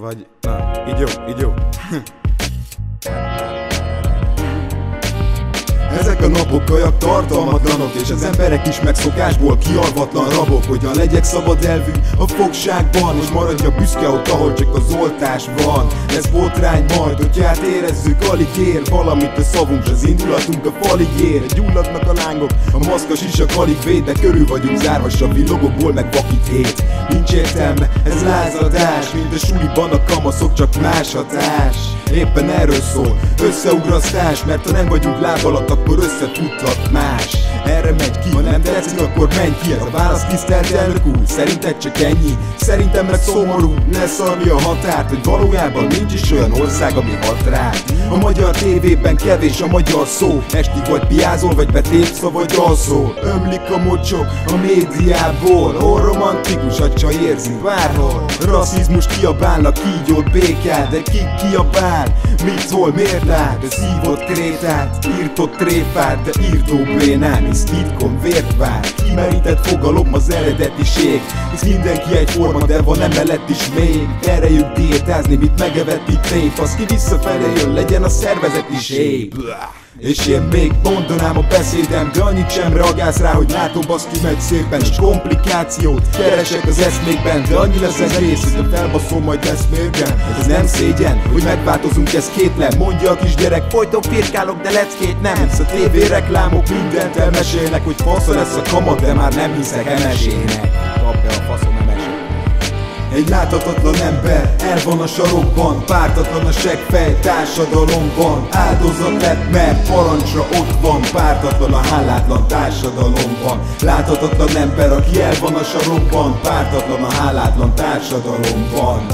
Vagy... így jó, így jó. Ezek a napok kajak tartalmatlanok, és az emberek is megszokásból kialvatlan rabok. Hogyan legyek szabad elvű a fogságban, és maradja büszke ott, ahol csak az oltás van. Ez botrány majd, hogyha átérezzük, alig ér valamit a szavunk, s az indulatunk a falig ér. Gyulladnak a lángok, a maszkas is a alig véd, de körül vagyunk zárva, s a villogokból meg vakít. Nincs értelme, ez lázadás, mint a suliban a kamaszok, csak más hatás. Éppen erről szól, összeugrasztás, mert ha nem vagyunk láb alatt, akkor összefuthat más. Erre megy ki, ha nem tetszik, akkor menj ki. Ez a válasz, tisztelt elnök úr, szerinted csak ennyi? Szerintem meg szomorú lesz, ami a határt, hogy valójában nincs is olyan ország, ami hat rá. A magyar tévében kevés a magyar szó, estig vagy piázol, vagy betépsz, vagy alszol. Ömlik a mocsok a médiából, hol romantikus, a csaj érzi bárhol. Rasszizmus kiabálnak, kígyót békát, de ki kiabál? Mit szól, miért lát? Ez szívott krétát, írtott tréfát, de írtó bénán, hisz titkon vért vár. Kimerített fogalom az eredetiség, hisz mindenki egyforma, de van emellett is még. Erejük diétázni, mit megevett itt nép, az ki visszafele jön, legyen a szervezetiség. És én még mondanám a beszédem, de annyit sem reagálsz rá, hogy látom baszki megy szépen. És komplikációt keresek az eszmékben, de annyi lesz ez rész, hogy a felbaszom majd lesz mérgen. Ez nem szégyen, hogy megváltozunk, ez kétlen. Mondja a kisgyerek, folyton firkálok, de leckét nem. Hisz a tévé reklámok mindent elmesélnek, hogy fasza lesz a kamat, de már nem hiszek, emesének. Kap be a faszom, emesének. Egy láthatatlan ember el van a sarokban, pártatlan a seggfej társadalomban. Áldozat lett, mert parancsra ott van, pártatlan a hálátlan társadalomban. Láthatatlan ember, aki el van a sarokban, pártatlan a hálátlan társadalomban.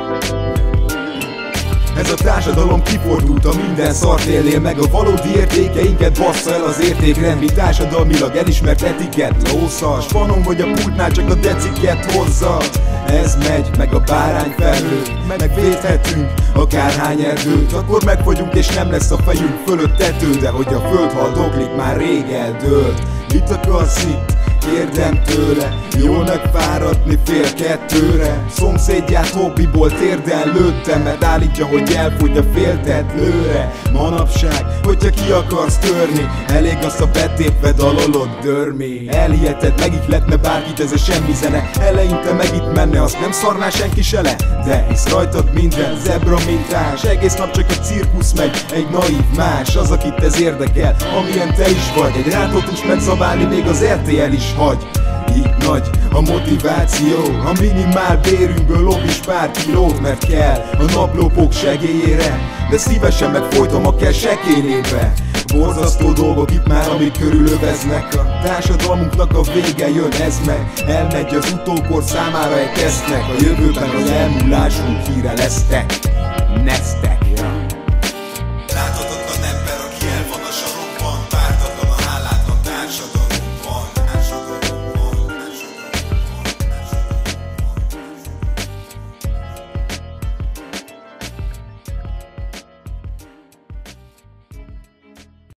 Ez a társadalom kifordult a minden szart élnél, meg a valódi értékeinket bassza el az értékrend. Mi társadalmilag elismert etiket lószas, fanon vagy a pultnál csak a deciket hozza. Ez megy, meg a bárányfelhő, megvédhetünk akárhány erdőt. Akkor megfagyunk és nem lesz a fejünk fölött tető, de hogy a föld haldoklik már rég eldőlt. Mit akarsz itt? Kérdem tőle, jól megfáradni fél kettőre. Szomszédját hobbiból térden lőttem, mert állítja, hogy elfogy a féltett lőre. Manapság, hogyha ki akarsz törni, elég azt a betépve dalolod dörmi. Elhiheted, megihletne bárkit ez a semmi zene. Eleinte meg itt menne, azt nem szarná senki se le. De hisz rajtad minden zebra mintás, egész nap csak a cirkusz megy, egy naív más. Az, akit ez érdekel, amilyen te is vagy. Egy rátotus megszabálni még az RTL is hagy. Így nagy a motiváció, a minimál bérünkből lop is pár kilót, mert kell a naplópok segélyére, de szívesen megfolytom a kell sekélynébe. Borzasztó dolgok itt már, amik körülöveznek. A társadalmunknak a vége jön, ez meg elmegy az utókor számára egy tesznek. A jövőben az elmúlásunk híre lesztek, neztek.